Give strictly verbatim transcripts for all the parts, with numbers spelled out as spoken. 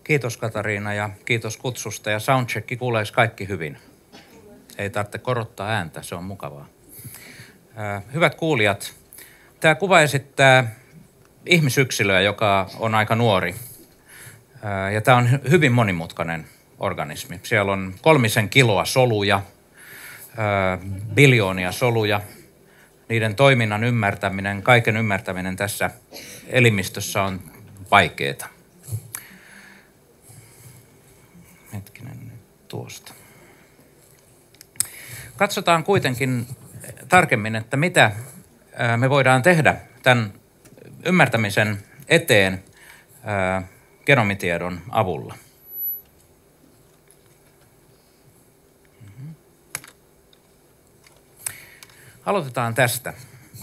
Kiitos Katariina ja kiitos kutsusta ja soundchecki kuuleeko kaikki hyvin? Ei tarvitse korottaa ääntä, se on mukavaa. Hyvät kuulijat, tämä kuva esittää ihmisyksilöä, joka on aika nuori. Ja tämä on hyvin monimutkainen organismi. Siellä on kolmisen kiloa soluja, biljoonia soluja. Niiden toiminnan ymmärtäminen, kaiken ymmärtäminen tässä elimistössä on vaikeaa. Hetkinen tuosta. Katsotaan kuitenkin tarkemmin, että mitä me voidaan tehdä tämän ymmärtämisen eteen genomitiedon avulla. Aloitetaan tästä.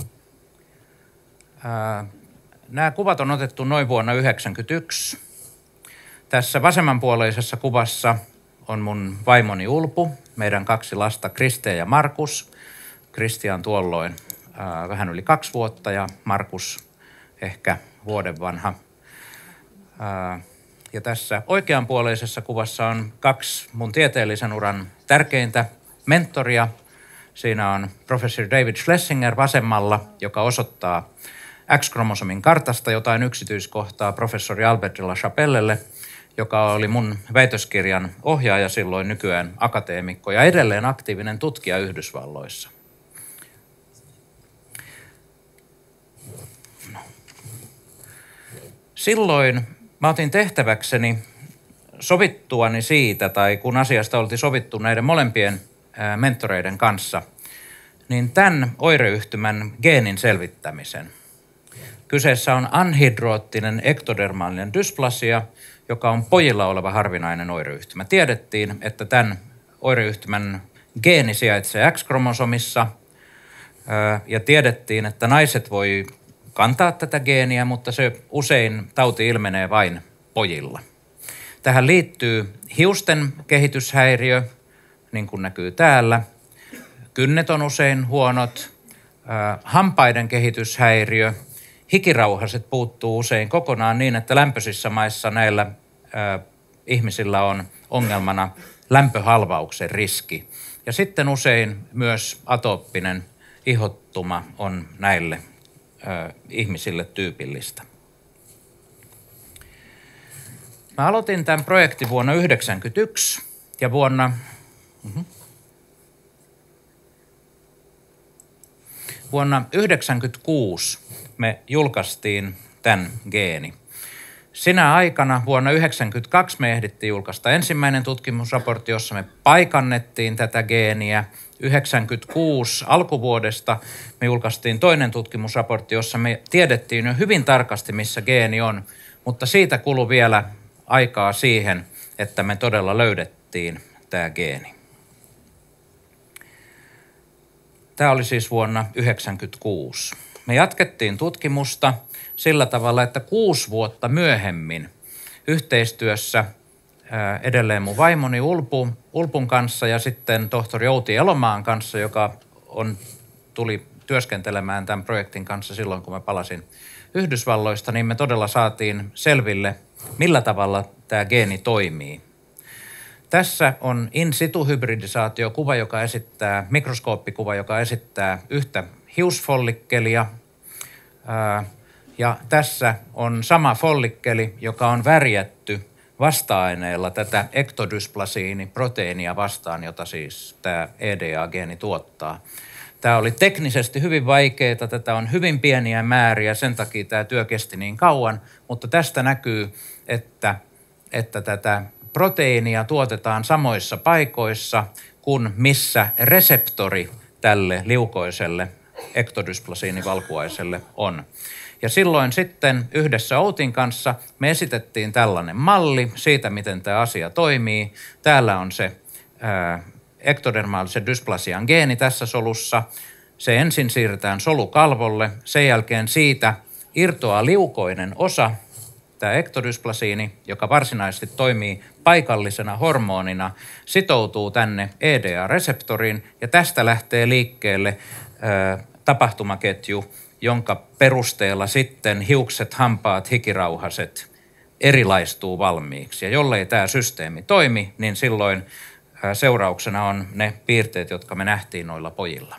Nämä kuvat on otettu noin vuonna yhdeksänkymmentäyksi. Tässä vasemmanpuoleisessa kuvassa on mun vaimoni Ulpu, meidän kaksi lasta Kriste ja Markus. Kristi on tuolloin ää, vähän yli kaksi vuotta ja Markus ehkä vuoden vanha. Ää, ja tässä oikeanpuoleisessa kuvassa on kaksi mun tieteellisen uran tärkeintä mentoria. Siinä on professori David Schlesinger vasemmalla, joka osoittaa X-kromosomin kartasta jotain yksityiskohtaa professori Albert de la Chapellelle, joka oli mun väitöskirjan ohjaaja silloin, nykyään akateemikko ja edelleen aktiivinen tutkija Yhdysvalloissa. No. Silloin mä otin tehtäväkseni sovittuani siitä, tai kun asiasta oltiin sovittu näiden molempien mentoreiden kanssa, niin tämän oireyhtymän geenin selvittämisen. Kyseessä on anhidroottinen ektodermaalinen dysplasia, joka on pojilla oleva harvinainen oireyhtymä. Tiedettiin, että tämän oireyhtymän geeni sijaitsee X-kromosomissa ja tiedettiin, että naiset voi kantaa tätä geeniä, mutta se usein tauti ilmenee vain pojilla. Tähän liittyy hiusten kehityshäiriö, niin kuin näkyy täällä. Kynnet on usein huonot, hampaiden kehityshäiriö. Hikirauhaset puuttuu usein kokonaan niin, että lämpöisissä maissa näillä ä, ihmisillä on ongelmana lämpöhalvauksen riski. Ja sitten usein myös atooppinen ihottuma on näille ä, ihmisille tyypillistä. Mä aloitin tämän projektin vuonna yhdeksänkymmentäyksi ja vuonna... Uh-huh. Vuonna yhdeksänkymmentäkuusi me julkaistiin tämän geeni. Sinä aikana vuonna yhdeksänkymmentäkaksi me ehdittiin julkaista ensimmäinen tutkimusraportti, jossa me paikannettiin tätä geeniä. yhdeksänkymmentäkuusi alkuvuodesta me julkaistiin toinen tutkimusraportti, jossa me tiedettiin jo hyvin tarkasti, missä geeni on, mutta siitä kului vielä aikaa siihen, että me todella löydettiin tämä geeni. Tämä oli siis vuonna yhdeksänkymmentäkuusi. Me jatkettiin tutkimusta sillä tavalla, että kuusi vuotta myöhemmin yhteistyössä edelleen mun vaimoni Ulpu, Ulpun kanssa ja sitten tohtori Outi Elomaan kanssa, joka on, tuli työskentelemään tämän projektin kanssa silloin, kun mä palasin Yhdysvalloista, niin me todella saatiin selville, millä tavalla tämä geeni toimii. Tässä on in situ hybridisaatiokuva, joka esittää, mikroskooppikuva, joka esittää yhtä hiusfollikkelia. Ja tässä on sama follikkeli, joka on värjätty vasta-aineella tätä ektodysplasiiniproteiinia vastaan, jota siis tämä E D A-geeni tuottaa. Tämä oli teknisesti hyvin vaikeaa, tätä on hyvin pieniä määriä, sen takia tämä työ kesti niin kauan, mutta tästä näkyy, että, että tätä proteiinia tuotetaan samoissa paikoissa kuin missä reseptori tälle liukoiselle ektodysplasiinivalkuaiselle on. Ja silloin sitten yhdessä Outin kanssa me esitettiin tällainen malli siitä, miten tämä asia toimii. Täällä on se ää, ektodermaalisen dysplasian geeni tässä solussa. Se ensin siirretään solukalvolle, sen jälkeen siitä irtoaa liukoinen osa, tämä ektodysplasiini, joka varsinaisesti toimii paikallisena hormonina, sitoutuu tänne E D A-reseptoriin ja tästä lähtee liikkeelle ää, tapahtumaketju, jonka perusteella sitten hiukset, hampaat, hikirauhaset erilaistuu valmiiksi. Ja jollei tämä systeemi toimi, niin silloin seurauksena on ne piirteet, jotka me nähtiin noilla pojilla.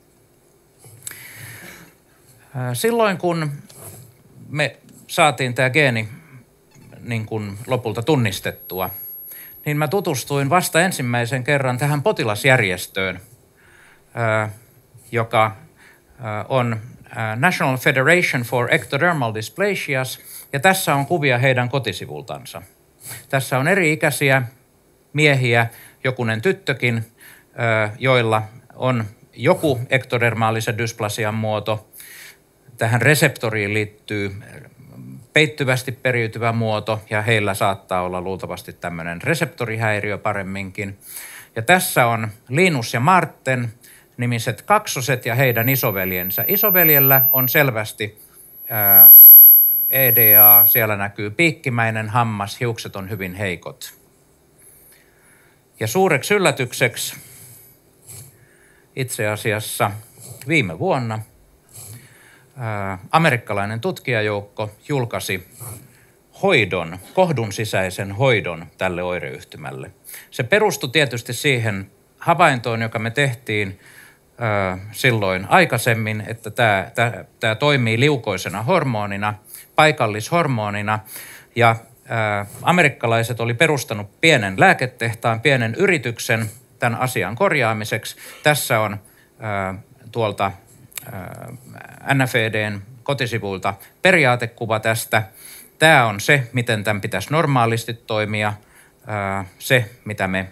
Silloin kun me saatiin tämä geeni niin kuin lopulta tunnistettua, niin mä tutustuin vasta ensimmäisen kerran tähän potilasjärjestöön, joka on National Federation for Ectodermal Dysplasias, ja tässä on kuvia heidän kotisivultansa. Tässä on eri-ikäisiä miehiä, jokunen tyttökin, joilla on joku ektodermaalisen dysplasian muoto. Tähän reseptoriin liittyy peittyvästi periytyvä muoto, ja heillä saattaa olla luultavasti tämmöinen reseptorihäiriö paremminkin. Ja tässä on Linus ja Marten nimiset kaksoset ja heidän isoveljensä. Isoveljellä on selvästi ää, E D A, siellä näkyy piikkimäinen hammas, hiukset on hyvin heikot. Ja suureksi yllätykseksi itse asiassa viime vuonna ää, amerikkalainen tutkijajoukko julkaisi hoidon, kohdun sisäisen hoidon tälle oireyhtymälle. Se perustui tietysti siihen havaintoon, joka me tehtiin ää, silloin aikaisemmin, että tämä, tämä, tämä toimii liukoisena hormonina, paikallishormonina, ja ää, amerikkalaiset oli perustanut pienen lääketehtaan, pienen yrityksen tämän asian korjaamiseksi. Tässä on ää, tuolta ää, N F E D:n kotisivuilta periaatekuva tästä. Tämä on se, miten tämän pitäisi normaalisti toimia, ää, se, mitä me,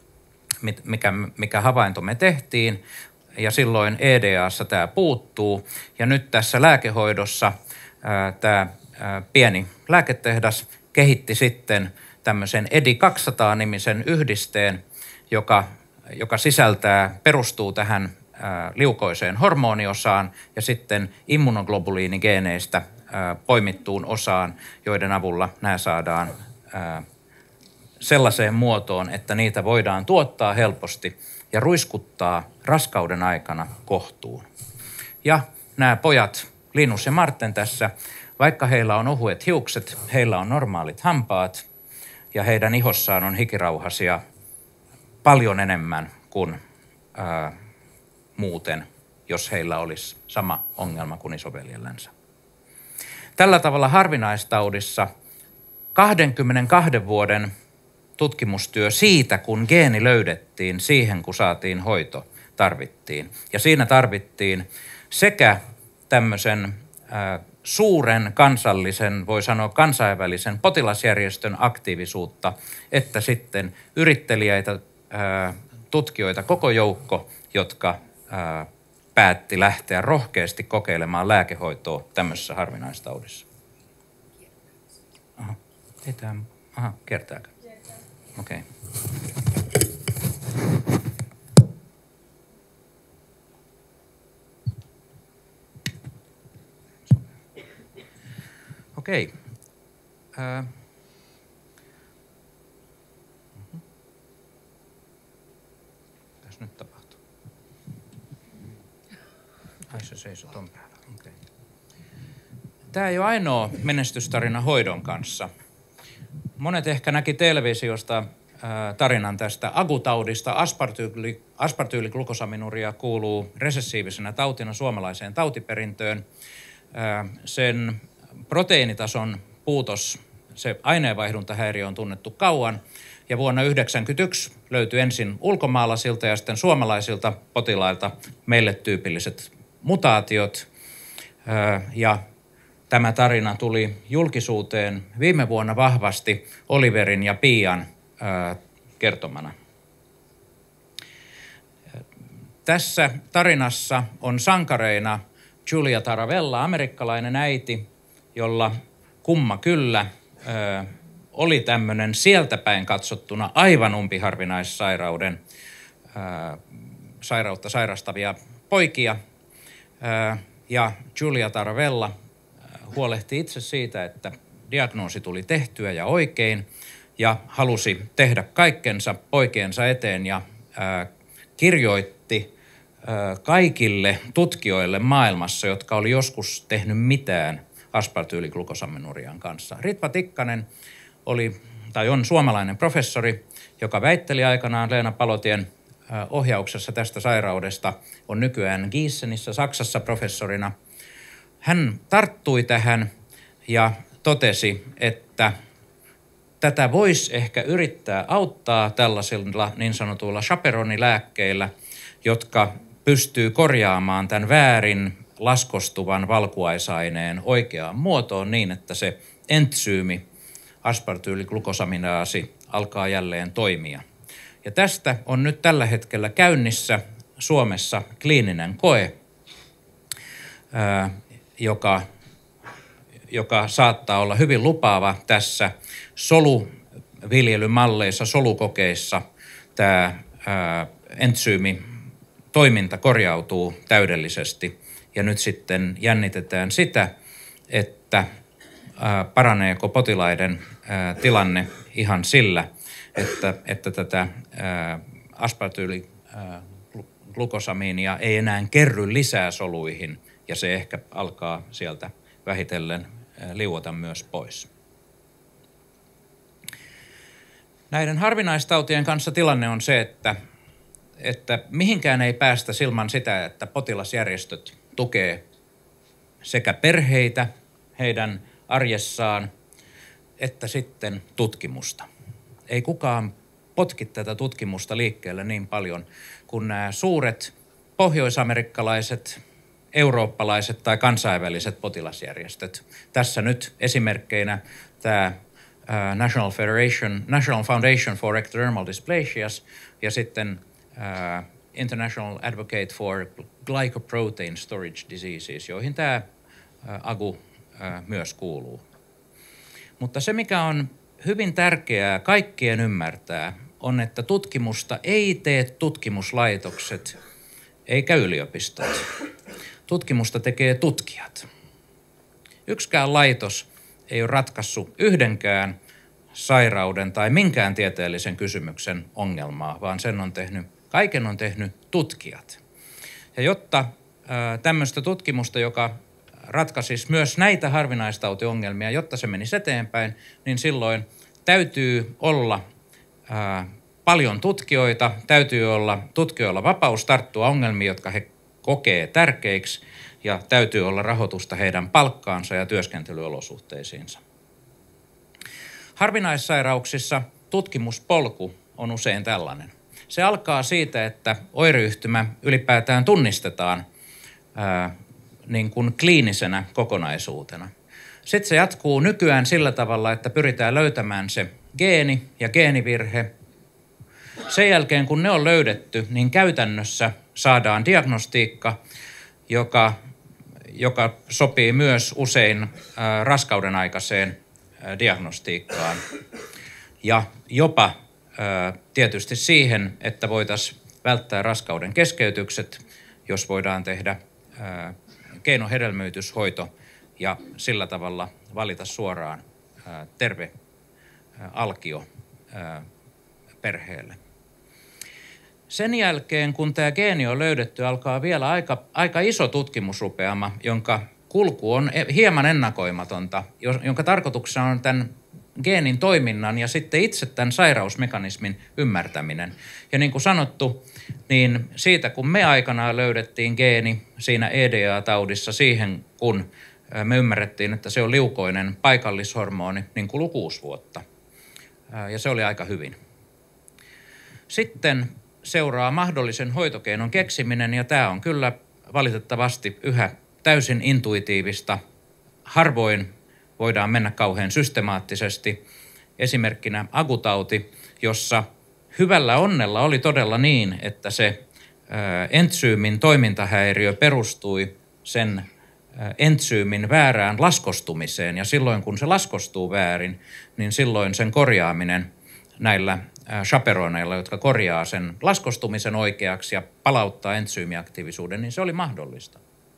mikä, mikä havainto me tehtiin, ja silloin E D A:ssa tämä puuttuu, ja nyt tässä lääkehoidossa ää, tämä ää, pieni lääketehdas kehitti sitten tämmöisen E D I kaksisataa-nimisen yhdisteen, joka, joka sisältää, perustuu tähän ää, liukoiseen hormoniosaan ja sitten immunoglobuliinigeeneistä ää, poimittuun osaan, joiden avulla nämä saadaan ää, sellaiseen muotoon, että niitä voidaan tuottaa helposti ja ruiskuttaa raskauden aikana kohtuun. Ja nämä pojat, Linus ja Marten tässä, vaikka heillä on ohuet hiukset, heillä on normaalit hampaat ja heidän ihossaan on hikirauhasia paljon enemmän kuin ää, muuten, jos heillä olisi sama ongelma kuin isoveljellänsä. Tällä tavalla harvinaistaudissa kaksikymmentäkaksi vuoden tutkimustyö siitä, kun geeni löydettiin, siihen kun saatiin hoito, tarvittiin. Ja siinä tarvittiin sekä tämmöisen ää, suuren kansallisen, voi sanoa kansainvälisen potilasjärjestön aktiivisuutta, että sitten yritteliäitä ää, tutkijoita koko joukko, jotka ää, päätti lähteä rohkeasti kokeilemaan lääkehoitoa tämmöisessä harvinaistaudissa. Aha, ei tämä, aha, kertääkö? Okei. Okay. Okei. Okay. Äh. Mitäs nyt tapahtuu? Ai se seisoo ton päällä. Okay. Tämä ei ole ainoa menestystarina hoidon kanssa. Monet ehkä näki televisiosta tarinan tästä agutaudista. Aspartyyli, aspartyyliglukosaminuria kuuluu resessiivisenä tautina suomalaiseen tautiperintöön. Sen proteiinitason puutos, se aineenvaihduntahäiriö on tunnettu kauan, ja vuonna yhdeksänkymmentäyksi löytyi ensin ulkomaalaisilta ja sitten suomalaisilta potilailta meille tyypilliset mutaatiot, ja tämä tarina tuli julkisuuteen viime vuonna vahvasti Oliverin ja Pian ää, kertomana. Tässä tarinassa on sankareina Julia Taravella, amerikkalainen äiti, jolla kumma kyllä ää, oli tämmöinen sieltä päin katsottuna aivan umpiharvinaissairauden ää, sairautta sairastavia poikia. Ää, ja Julia Taravella huolehti itse siitä, että diagnoosi tuli tehtyä ja oikein, ja halusi tehdä kaikkensa poikiensa eteen ja ää, kirjoitti ää, kaikille tutkijoille maailmassa, jotka oli joskus tehnyt mitään aspartyyliglukosaminuurian kanssa. Ritva Tikkanen oli tai on suomalainen professori, joka väitteli aikanaan Leena Palotien ohjauksessa tästä sairaudesta, on nykyään Gießenissä Saksassa professorina. Hän tarttui tähän ja totesi, että tätä voisi ehkä yrittää auttaa tällaisilla niin sanotuilla chaperonilääkkeillä, jotka pystyy korjaamaan tämän väärin laskostuvan valkuaisaineen oikeaan muotoon niin, että se entsyymi, aspartyyliglukosaminaasi, alkaa jälleen toimia. Ja tästä on nyt tällä hetkellä käynnissä Suomessa kliininen koe, ää, joka, joka saattaa olla hyvin lupaava tässä soluviljelymalleissa, solukokeissa. Tämä ää, entsyymi toiminta korjautuu täydellisesti ja nyt sitten jännitetään sitä, että ää, paraneeko potilaiden ää, tilanne ihan sillä, että, että tätä aspartyyliglukosamiinia ei enää kerry lisää soluihin ja se ehkä alkaa sieltä vähitellen liuota myös pois. Näiden harvinaistautien kanssa tilanne on se, että, että mihinkään ei päästä ilman sitä, että potilasjärjestöt tukee sekä perheitä heidän arjessaan että sitten tutkimusta. Ei kukaan potki tätä tutkimusta liikkeelle niin paljon kuin nämä suuret pohjoisamerikkalaiset, eurooppalaiset tai kansainväliset potilasjärjestöt. Tässä nyt esimerkkeinä tämä National, Federation, National Foundation for Ectodermal Dysplasias ja sitten uh, International Advocate for Glycoprotein Storage Diseases, joihin tämä uh, A G U uh, myös kuuluu. Mutta se, mikä on hyvin tärkeää kaikkien ymmärtää, on, että tutkimusta ei tee tutkimuslaitokset eikä yliopistot. Tutkimusta tekee tutkijat. Yksikään laitos ei ole ratkaissut yhdenkään sairauden tai minkään tieteellisen kysymyksen ongelmaa, vaan sen on tehnyt, kaiken on tehnyt tutkijat. Ja jotta ää, tämmöistä tutkimusta, joka ratkaisisi myös näitä harvinaistautiongelmia, jotta se menisi eteenpäin, niin silloin täytyy olla ää, paljon tutkijoita, täytyy olla tutkijoilla vapaus tarttua ongelmiin, jotka he kokee tärkeiksi, ja täytyy olla rahoitusta heidän palkkaansa ja työskentelyolosuhteisiinsa. Harvinaissairauksissa tutkimuspolku on usein tällainen. Se alkaa siitä, että oireyhtymä ylipäätään tunnistetaan ää, niin kuin kliinisenä kokonaisuutena. Sitten se jatkuu nykyään sillä tavalla, että pyritään löytämään se geeni ja geenivirhe. Sen jälkeen, kun ne on löydetty, niin käytännössä saadaan diagnostiikka, joka, joka sopii myös usein ää, raskauden aikaiseen ää, diagnostiikkaan. Ja jopa ää, tietysti siihen, että voitaisiin välttää raskauden keskeytykset, jos voidaan tehdä ää, keinohedelmöityshoito ja sillä tavalla valita suoraan ää, terve ää, alkio ää, perheelle. Sen jälkeen, kun tämä geeni on löydetty, alkaa vielä aika, aika iso tutkimusrupeama, jonka kulku on hieman ennakoimatonta, jonka tarkoituksena on tämän geenin toiminnan ja sitten itse tämän sairausmekanismin ymmärtäminen. Ja niin kuin sanottu, niin siitä kun me aikanaan löydettiin geeni siinä E D A-taudissa siihen, kun me ymmärrettiin, että se on liukoinen paikallishormoni, niin kului kuusi vuotta. Ja se oli aika hyvin. Sitten seuraa mahdollisen hoitokeinon keksiminen, ja tämä on kyllä valitettavasti yhä täysin intuitiivista. Harvoin voidaan mennä kauhean systemaattisesti. Esimerkkinä A G U-tauti, jossa hyvällä onnella oli todella niin, että se ää, entsyymin toimintahäiriö perustui sen ää, entsyymin väärään laskostumiseen, ja silloin kun se laskostuu väärin, niin silloin sen korjaaminen näillä chaperoneilla, jotka korjaa sen laskostumisen oikeaksi ja palauttaa entsyymiaktiivisuuden, niin se oli mahdollista.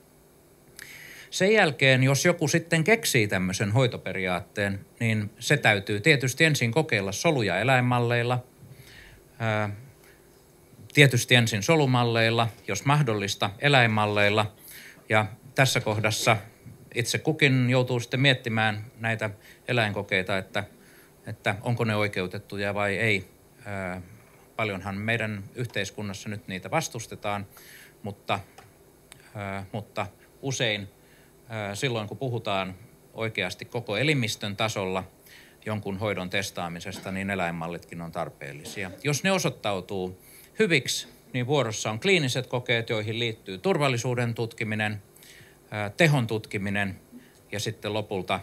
Sen jälkeen, jos joku sitten keksii tämmöisen hoitoperiaatteen, niin se täytyy tietysti ensin kokeilla soluja eläinmalleilla, ää, tietysti ensin solumalleilla, jos mahdollista eläinmalleilla, ja tässä kohdassa itse kukin joutuu sitten miettimään näitä eläinkokeita, että, että onko ne oikeutettuja vai ei. Paljonhan meidän yhteiskunnassa nyt niitä vastustetaan, mutta, mutta usein silloin kun puhutaan oikeasti koko elimistön tasolla jonkun hoidon testaamisesta, niin eläinmallitkin on tarpeellisia. Jos ne osoittautuu hyviksi, niin vuorossa on kliiniset kokeet, joihin liittyy turvallisuuden tutkiminen, tehon tutkiminen ja sitten lopulta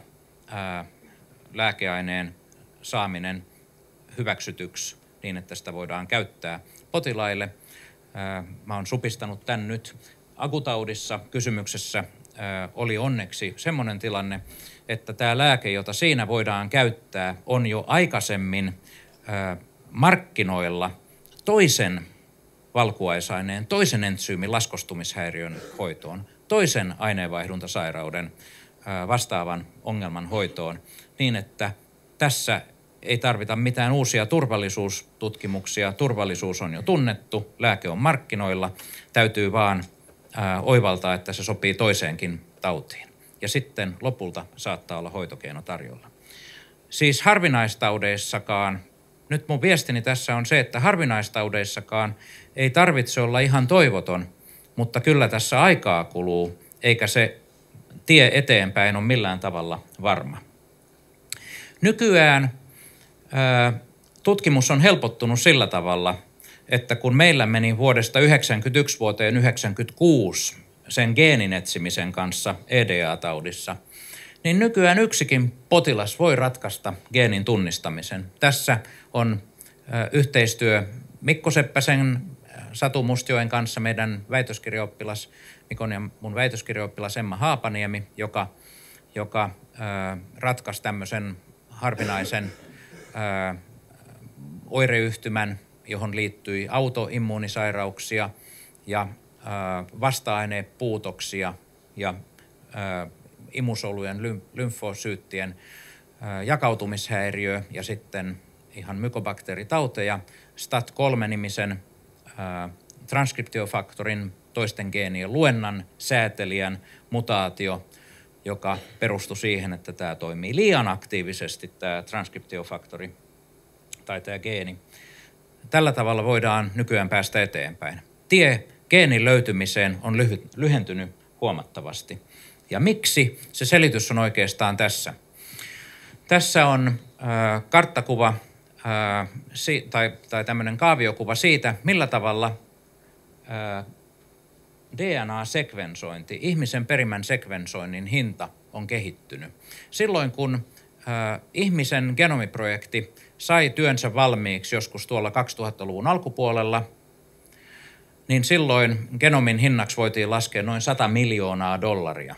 lääkeaineen saaminen hyväksytyksi niin, että sitä voidaan käyttää potilaille. Mä oon supistanut tämän nyt. Akutaudissa kysymyksessä oli onneksi semmoinen tilanne, että tämä lääke, jota siinä voidaan käyttää, on jo aikaisemmin markkinoilla toisen valkuaisaineen, toisen entsyymin laskostumishäiriön hoitoon, toisen aineenvaihduntasairauden vastaavan ongelman hoitoon, niin että tässä ei tarvita mitään uusia turvallisuustutkimuksia. Turvallisuus on jo tunnettu, lääke on markkinoilla, täytyy vaan oivaltaa, että se sopii toiseenkin tautiin. Ja sitten lopulta saattaa olla hoitokeino tarjolla. Siis harvinaistaudeissakaan, nyt mun viestini tässä on se, että harvinaistaudeissakaan ei tarvitse olla ihan toivoton, mutta kyllä tässä aikaa kuluu, eikä se tie eteenpäin ole millään tavalla varma. Nykyään ää, tutkimus on helpottunut sillä tavalla, että kun meillä meni vuodesta yhdeksänkymmentäyksi vuoteen yhdeksänkymmentäkuusi sen geenin etsimisen kanssa E D A-taudissa, niin nykyään yksikin potilas voi ratkaista geenin tunnistamisen. Tässä on ä, yhteistyö Mikko Seppäsen, Satu Mustjoen kanssa, meidän väitöskirjaoppilas, Mikon ja mun väitöskirjaoppilas Emma Haapaniemi, joka, joka ä, ratkaisi tämmöisen harvinaisen ä, oireyhtymän, johon liittyi autoimmuunisairauksia ja ä, vasta-ainepuutoksia ja ä, imusolujen lymfosyyttien ä, jakautumishäiriö ja sitten ihan mykobakteeritauteja, S T A T kolme-nimisen ä, transkriptiofaktorin toisten geenien luennan säätelijän mutaatio, joka perustui siihen, että tämä toimii liian aktiivisesti, tämä transkriptiofaktori tai tämä geeni. Tällä tavalla voidaan nykyään päästä eteenpäin. Tie geenin löytymiseen on lyhy- lyhentynyt huomattavasti. Ja miksi? Se selitys on oikeastaan tässä. Tässä on äh, karttakuva äh, si- tai, tai tämmöinen kaaviokuva siitä, millä tavalla äh, D N A-sekvensointi, ihmisen perimän sekvensoinnin hinta on kehittynyt. Silloin kun äh, ihmisen genomiprojekti sai työnsä valmiiksi joskus tuolla kaksituhattaluvun alkupuolella, niin silloin genomin hinnaksi voitiin laskea noin sata miljoonaa dollaria.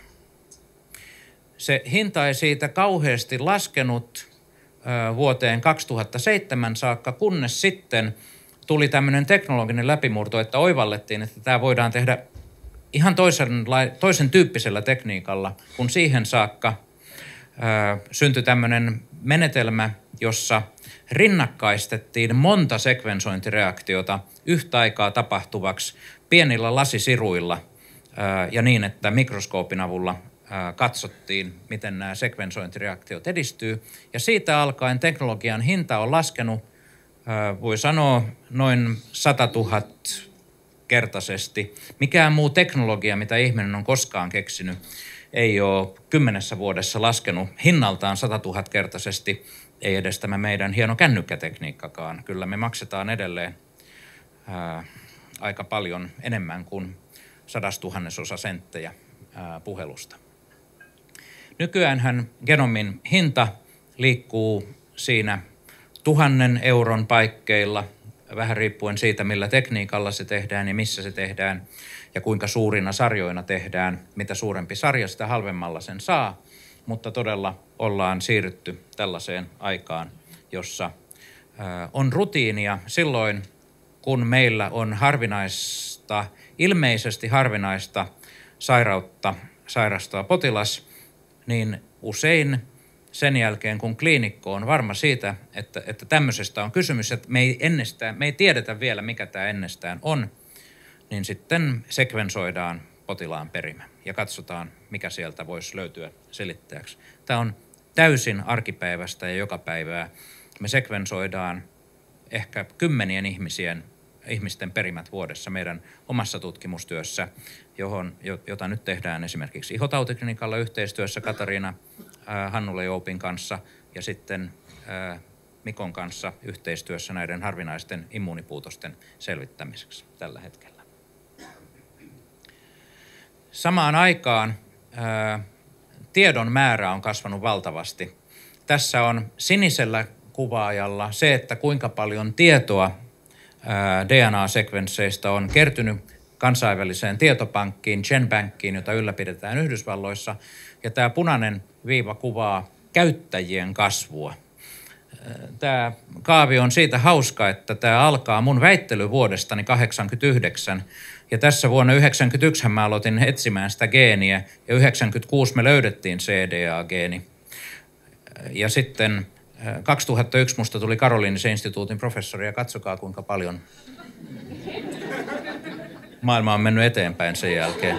Se hinta ei siitä kauheasti laskenut äh, vuoteen kaksituhattaseitsemän saakka, kunnes sitten tuli tämmöinen teknologinen läpimurto, että oivallettiin, että tämä voidaan tehdä ihan toisen, toisen tyyppisellä tekniikalla, kun siihen saakka ää, syntyi tämmöinen menetelmä, jossa rinnakkaistettiin monta sekvensointireaktiota yhtä aikaa tapahtuvaksi pienillä lasisiruilla ää, ja niin, että mikroskoopin avulla ää, katsottiin, miten nämä sekvensointireaktiot edistyy. Ja siitä alkaen teknologian hinta on laskenut, ää, voi sanoa, noin satatuhatta kertaisesti. Mikään muu teknologia, mitä ihminen on koskaan keksinyt, ei ole kymmenessä vuodessa laskenut hinnaltaan satatuhatta kertaisesti, ei edes tämä meidän hieno kännykkätekniikkakaan. Kyllä me maksetaan edelleen ää, aika paljon enemmän kuin sadastuhannesosa senttejä ää, puhelusta. Nykyäänhän genomin hinta liikkuu siinä tuhannen euron paikkeilla, vähän riippuen siitä, millä tekniikalla se tehdään ja missä se tehdään ja kuinka suurina sarjoina tehdään. Mitä suurempi sarja, sitä halvemmalla sen saa, mutta todella ollaan siirrytty tällaiseen aikaan, jossa on rutiinia silloin, kun meillä on harvinaista, ilmeisesti harvinaista sairautta sairastava potilas, niin usein sen jälkeen, kun kliinikko on varma siitä, että, että tämmöisestä on kysymys, että me ei, ennestään, me ei tiedetä vielä, mikä tämä ennestään on, niin sitten sekvensoidaan potilaan perimä ja katsotaan, mikä sieltä voisi löytyä selittäjäksi. Tämä on täysin arkipäivästä ja joka päivää. Me sekvensoidaan ehkä kymmenien ihmisien, ihmisten perimät vuodessa meidän omassa tutkimustyössä, johon, jota nyt tehdään esimerkiksi ihotautiklinikalla yhteistyössä Katariina ää, Hannula-Joupin kanssa ja sitten ää, Mikon kanssa yhteistyössä näiden harvinaisten immuunipuutosten selvittämiseksi tällä hetkellä. Samaan aikaan ää, tiedon määrä on kasvanut valtavasti. Tässä on sinisellä kuvaajalla se, että kuinka paljon tietoa ää, D N A-sekvensseistä on kertynyt kansainväliseen tietopankkiin, GenBankiin, jota ylläpidetään Yhdysvalloissa. Ja tämä punainen viiva kuvaa käyttäjien kasvua. Tämä kaavio on siitä hauska, että tämä alkaa mun väittelyvuodestani kahdeksankymmentäyhdeksän. Ja tässä vuonna yhdeksänkymmentäyksi mä aloitin etsimään sitä geeniä ja yhdeksänkymmentäkuusi me löydettiin C D A-geeni. Ja sitten kaksituhattayksi musta tuli Karoliinisen instituutin professori ja katsokaa kuinka paljon maailma on mennyt eteenpäin sen jälkeen.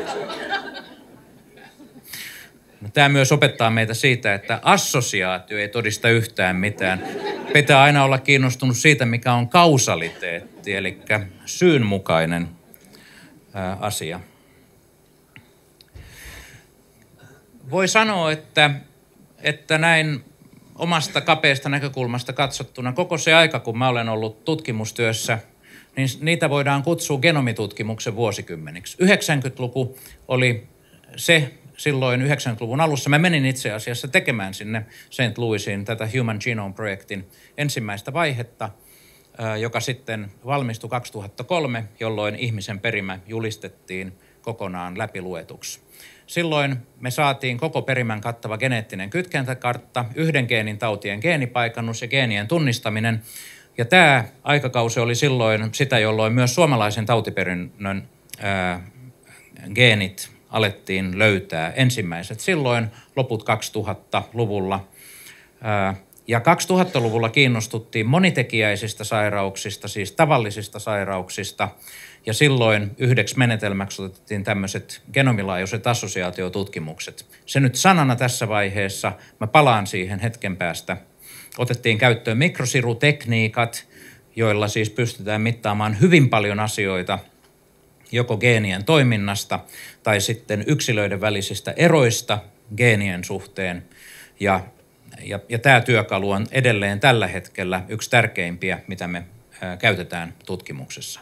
Tämä myös opettaa meitä siitä, että assosiaatio ei todista yhtään mitään. Pitää aina olla kiinnostunut siitä, mikä on kausaliteetti, eli syynmukainen ää, asia. Voi sanoa, että, että näin omasta kapeasta näkökulmasta katsottuna koko se aika, kun mä olen ollut tutkimustyössä, niin niitä voidaan kutsua genomitutkimuksen vuosikymmeniksi. yhdeksänkymmentäluku oli se silloin yhdeksänkymmentäluvun alussa. Mä menin itse asiassa tekemään sinne Saint Louisiin tätä Human Genome-projektin ensimmäistä vaihetta, joka sitten valmistui kaksituhattakolme, jolloin ihmisen perimä julistettiin kokonaan läpiluetuksi. Silloin me saatiin koko perimän kattava geneettinen kytkentäkartta, yhden geenin tautien geenipaikannus ja geenien tunnistaminen. Ja tämä aikakausi oli silloin sitä, jolloin myös suomalaisen tautiperinnön ää, geenit alettiin löytää ensimmäiset silloin, loput kaksituhattaluvulla. Ää, ja kaksituhattaluvulla kiinnostuttiin monitekijäisistä sairauksista, siis tavallisista sairauksista. Ja silloin yhdeksi menetelmäksi otettiin tämmöiset genomilaajuiset assosiaatiotutkimukset. Se nyt sanana tässä vaiheessa, mä palaan siihen hetken päästä. Otettiin käyttöön mikrosirutekniikat, joilla siis pystytään mittaamaan hyvin paljon asioita joko geenien toiminnasta tai sitten yksilöiden välisistä eroista geenien suhteen. Ja, ja, ja tämä työkalu on edelleen tällä hetkellä yksi tärkeimpiä, mitä me ää, käytetään tutkimuksessa.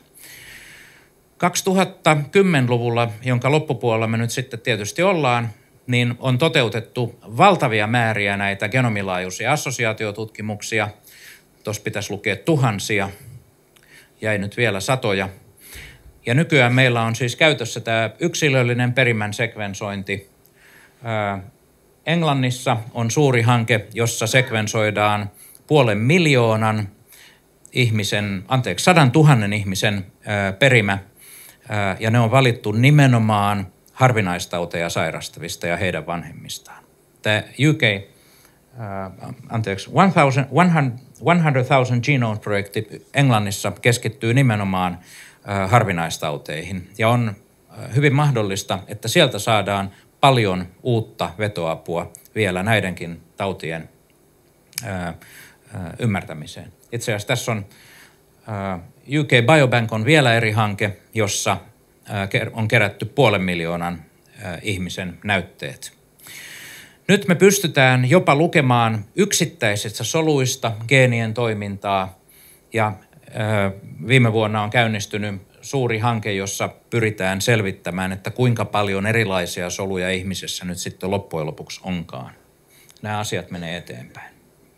kaksituhattakymmenluvulla, jonka loppupuolella me nyt sitten tietysti ollaan, niin on toteutettu valtavia määriä näitä genomilaajuisia assosiaatiotutkimuksia. Tuossa pitäisi lukea tuhansia, jäi nyt vielä satoja. Ja nykyään meillä on siis käytössä tämä yksilöllinen perimän sekvensointi. Ää, Englannissa on suuri hanke, jossa sekvensoidaan puolen miljoonan ihmisen, anteeksi, sadan tuhannen ihmisen ää, perimä. Ää, ja ne on valittu nimenomaan harvinaistauteja sairastavista ja heidän vanhemmistaan. Tämä U K, uh, anteeksi, sata tuhatta Genome-projekti Englannissa keskittyy nimenomaan uh, harvinaistauteihin. Ja on uh, hyvin mahdollista, että sieltä saadaan paljon uutta vetoapua vielä näidenkin tautien uh, uh, ymmärtämiseen. Itse asiassa tässä on uh, U K Biobank on vielä eri hanke, jossa on kerätty puolen miljoonan ihmisen näytteet. Nyt me pystytään jopa lukemaan yksittäisistä soluista geenien toimintaa ja viime vuonna on käynnistynyt suuri hanke, jossa pyritään selvittämään, että kuinka paljon erilaisia soluja ihmisessä nyt sitten loppujen lopuksi onkaan. Nämä asiat menee eteenpäin.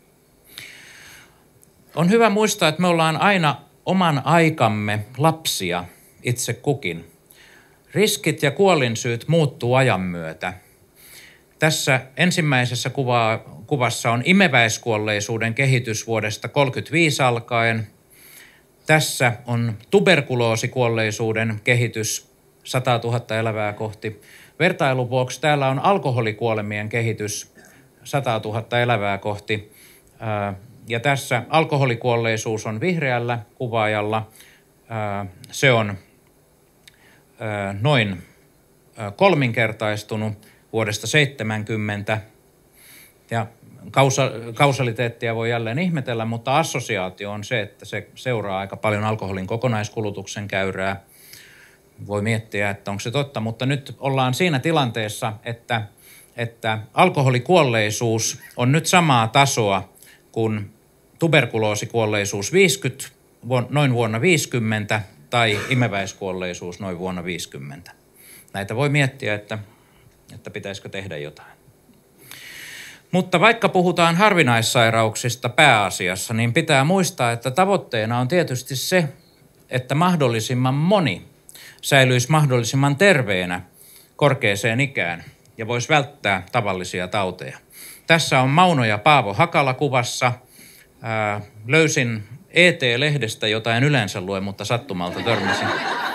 On hyvä muistaa, että me ollaan aina oman aikamme lapsia itse kukin. Riskit ja kuolinsyyt muuttuu ajan myötä. Tässä ensimmäisessä kuva, kuvassa on imeväiskuolleisuuden kehitys vuodesta kolmekymmentäviisi alkaen. Tässä on tuberkuloosikuolleisuuden kehitys sata tuhatta elävää kohti. Vertailun vuoksi täällä on alkoholikuolemien kehitys sata tuhatta elävää kohti. Ja tässä alkoholikuolleisuus on vihreällä kuvaajalla. Se on noin kolminkertaistunut vuodesta seitsemänkymmentä. Ja kausa, kausaliteettia voi jälleen ihmetellä, mutta assosiaatio on se, että se seuraa aika paljon alkoholin kokonaiskulutuksen käyrää. Voi miettiä, että onko se totta, mutta nyt ollaan siinä tilanteessa, että, että alkoholikuolleisuus on nyt samaa tasoa kuin tuberkuloosikuolleisuus viisikymmentä, noin vuonna viisikymmentä tai imeväiskuolleisuus noin vuonna viisikymmentä. Näitä voi miettiä, että, että pitäisikö tehdä jotain. Mutta vaikka puhutaan harvinaissairauksista pääasiassa, niin pitää muistaa, että tavoitteena on tietysti se, että mahdollisimman moni säilyisi mahdollisimman terveenä korkeaseen ikään ja voisi välttää tavallisia tauteja. Tässä on Mauno ja Paavo Hakala kuvassa. Ää, löysin E T-lehdestä, jota en yleensä lue, mutta sattumalta törmäsin.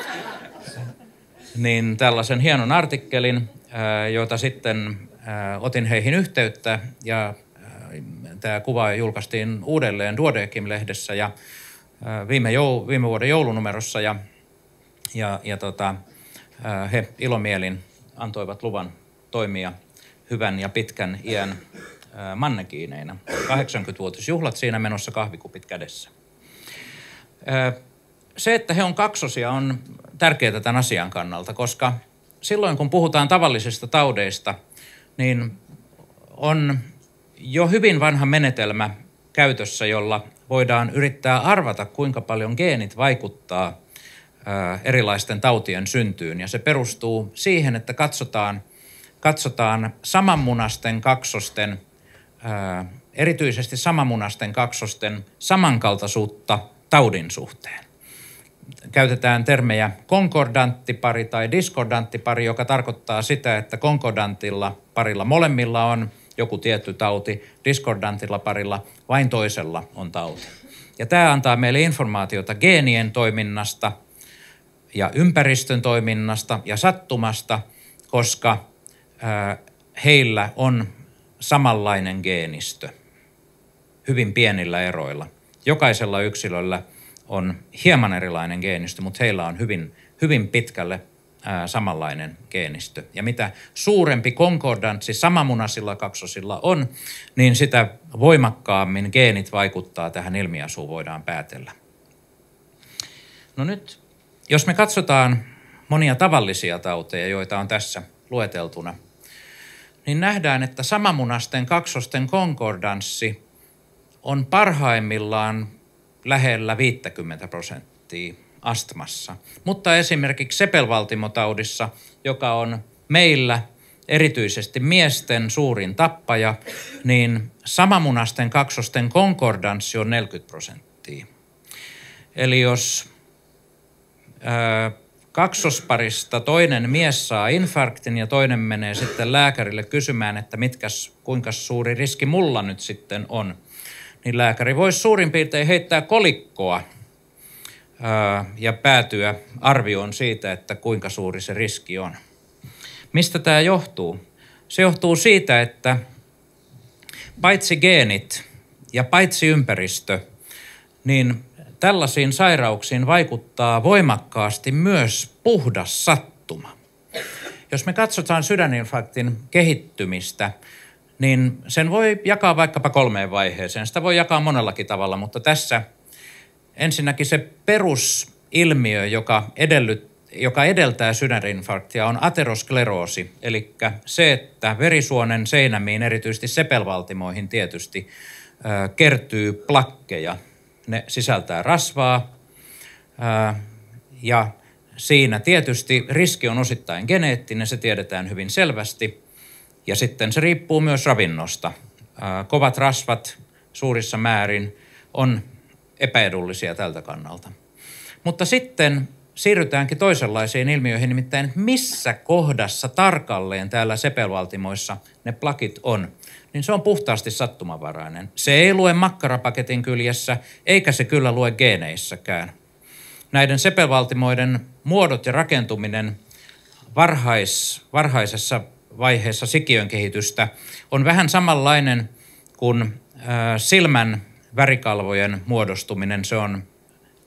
Niin tällaisen hienon artikkelin, ää, jota sitten ää, otin heihin yhteyttä ja ää, tämä kuva julkaistiin uudelleen Duodeckim-lehdessä ja ää, viime, jou, viime vuoden joulunumerossa ja, ja, ja tota, ää, he ilomielin antoivat luvan toimia hyvän ja pitkän iän ää, mannekiineina. kahdeksankymmentävuotisjuhlat siinä menossa, kahvikupit kädessä. Ää, se, että he on kaksosia, on tärkeää tämän asian kannalta, koska silloin kun puhutaan tavallisista taudeista, niin on jo hyvin vanha menetelmä käytössä, jolla voidaan yrittää arvata, kuinka paljon geenit vaikuttaa ää, erilaisten tautien syntyyn. Ja se perustuu siihen, että katsotaan, katsotaan samanmunasten kaksosten, ää, erityisesti samanmunasten kaksosten samankaltaisuutta taudin suhteen. Käytetään termejä konkordanttipari tai diskordanttipari, joka tarkoittaa sitä, että konkordantilla parilla molemmilla on joku tietty tauti, diskordantilla parilla vain toisella on tauti. Ja tämä antaa meille informaatiota geenien toiminnasta ja ympäristön toiminnasta ja sattumasta, koska ää, heillä on samanlainen geenistö hyvin pienillä eroilla. Jokaisella yksilöllä on hieman erilainen geenistö, mutta heillä on hyvin, hyvin pitkälle ää, samanlainen geenistö. Ja mitä suurempi konkordanssi samamunaisilla kaksosilla on, niin sitä voimakkaammin geenit vaikuttaa tähän ilmiasuun, voidaan päätellä. No nyt, jos me katsotaan monia tavallisia tauteja, joita on tässä lueteltuna, niin nähdään, että samamunaisten kaksosten konkordanssi on parhaimmillaan lähellä viisikymmentä prosenttia astmassa. Mutta esimerkiksi sepelvaltimotaudissa, joka on meillä erityisesti miesten suurin tappaja, niin samamunaisten kaksosten konkordanssi on neljäkymmentä prosenttia. Eli jos ää, kaksosparista toinen mies saa infarktin ja toinen menee sitten lääkärille kysymään, että mitkäs, kuinka suuri riski mulla nyt sitten on, niin lääkäri voisi suurin piirtein heittää kolikkoa ää, ja päätyä arvioon siitä, että kuinka suuri se riski on. Mistä tämä johtuu? Se johtuu siitä, että paitsi geenit ja paitsi ympäristö, niin tällaisiin sairauksiin vaikuttaa voimakkaasti myös puhdas sattuma. Jos me katsotaan sydäninfarktin kehittymistä, niin sen voi jakaa vaikkapa kolmeen vaiheeseen. Sitä voi jakaa monellakin tavalla, mutta tässä ensinnäkin se perusilmiö, joka, edellyt, joka edeltää sydäninfarktia, on ateroskleroosi, eli se, että verisuonen seinämiin, erityisesti sepelvaltimoihin tietysti, kertyy plakkeja. Ne sisältää rasvaa ja siinä tietysti riski on osittain geneettinen, se tiedetään hyvin selvästi. Ja sitten se riippuu myös ravinnosta. Kovat rasvat suurissa määrin on epäedullisia tältä kannalta. Mutta sitten siirrytäänkin toisenlaisiin ilmiöihin, nimittäin missä kohdassa tarkalleen täällä sepelvaltimoissa ne plakit on, niin se on puhtaasti sattumanvarainen. Se ei lue makkarapaketin kyljessä, eikä se kyllä lue geeneissäkään. Näiden sepelvaltimoiden muodot ja rakentuminen varhais, varhaisessa vaiheessa sikiön kehitystä on vähän samanlainen kuin silmän värikalvojen muodostuminen. Se on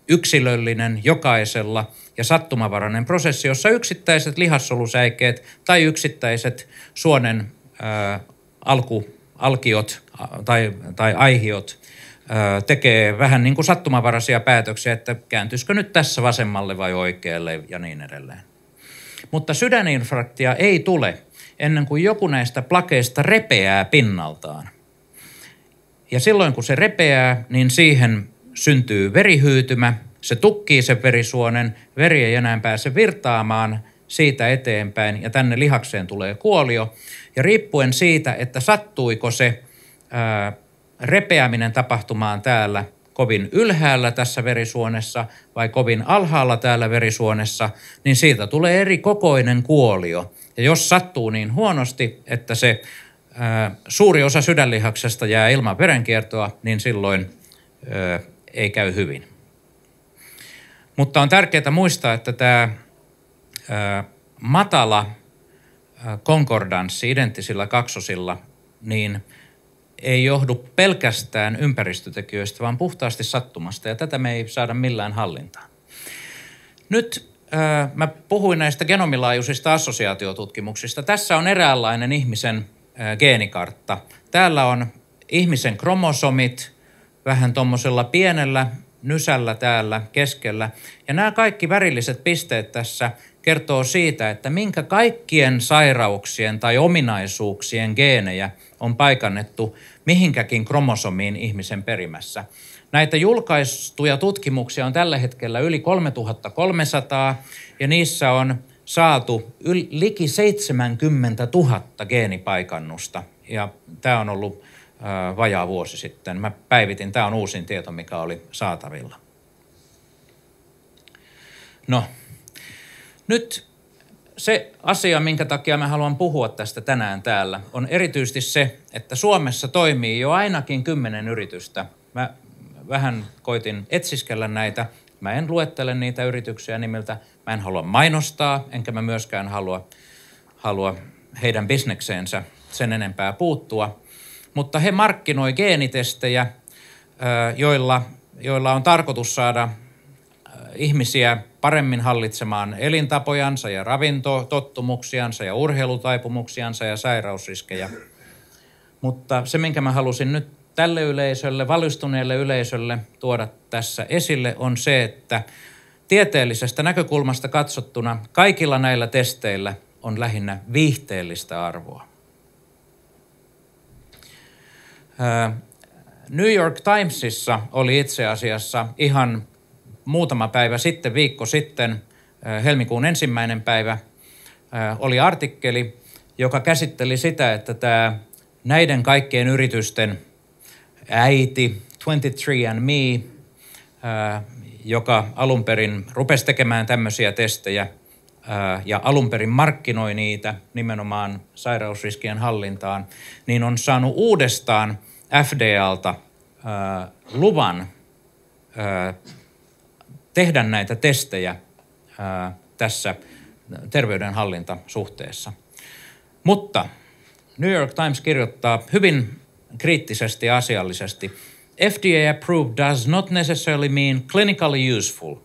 yksilöllinen, jokaisella ja sattumavarainen prosessi, jossa yksittäiset lihassolusäikeet tai yksittäiset suonen ää, alku, alkiot tai, tai aihiot ää, tekee vähän niin kuin sattumavaraisia päätöksiä, että kääntyisikö nyt tässä vasemmalle vai oikealle ja niin edelleen. Mutta sydäninfarktia ei tule ennen kuin joku näistä plakeista repeää pinnaltaan. Ja silloin kun se repeää, niin siihen syntyy verihyytymä, se tukkii sen verisuonen, veri ei enää pääse virtaamaan siitä eteenpäin ja tänne lihakseen tulee kuolio. Ja riippuen siitä, että sattuiko se ää, repeäminen tapahtumaan täällä kovin ylhäällä tässä verisuonessa vai kovin alhaalla täällä verisuonessa, niin siitä tulee eri kokoinen kuolio. Ja jos sattuu niin huonosti, että se ää, suuri osa sydänlihaksesta jää ilman verenkiertoa, niin silloin ää, ei käy hyvin. Mutta on tärkeää muistaa, että tämä ää, matala ää, konkordanssi identtisillä kaksosilla, niin ei johdu pelkästään ympäristötekijöistä, vaan puhtaasti sattumasta, ja tätä me ei saada millään hallintaan. Nyt äh, mä puhuin näistä genomilaajuisista assosiaatiotutkimuksista. Tässä on eräänlainen ihmisen äh, geenikartta. Täällä on ihmisen kromosomit vähän tuommoisella pienellä nysällä täällä keskellä, ja nämä kaikki värilliset pisteet tässä kertoo siitä, että minkä kaikkien sairauksien tai ominaisuuksien geenejä on paikannettu mihinkäkin kromosomiin ihmisen perimässä. Näitä julkaistuja tutkimuksia on tällä hetkellä yli kolmetuhatta kolmesataa ja niissä on saatu yli, liki seitsemänkymmentätuhatta geenipaikannusta ja tämä on ollut äh, vajaa vuosi sitten. Mä päivitin, tämä on uusin tieto, mikä oli saatavilla. No. Nyt se asia, minkä takia mä haluan puhua tästä tänään täällä, on erityisesti se, että Suomessa toimii jo ainakin kymmenen yritystä. Mä vähän koitin etsiskellä näitä. Mä en luettele niitä yrityksiä nimeltä. Mä en halua mainostaa, enkä mä myöskään halua, halua heidän bisnekseensä sen enempää puuttua. Mutta he markkinoi geenitestejä, joilla, joilla on tarkoitus saada ihmisiä paremmin hallitsemaan elintapojansa ja ravintotottumuksiansa ja urheilutaipumuksiansa ja sairausriskejä. Mutta se, minkä mä halusin nyt tälle yleisölle, valistuneelle yleisölle tuoda tässä esille, on se, että tieteellisestä näkökulmasta katsottuna kaikilla näillä testeillä on lähinnä viihteellistä arvoa. New York Timesissa oli itse asiassa ihan muutama päivä sitten, viikko sitten, helmikuun ensimmäinen päivä, oli artikkeli, joka käsitteli sitä, että tämä näiden kaikkien yritysten äiti, twenty-three and me, joka alun perin rupesi tekemään tämmöisiä testejä ja alun perin markkinoi niitä nimenomaan sairausriskien hallintaan, niin on saanut uudestaan F D A:lta luvan tehdä näitä testejä ää, tässä terveydenhallintasuhteessa. Mutta New York Times kirjoittaa hyvin kriittisesti ja asiallisesti, F D A approved does not necessarily mean clinically useful.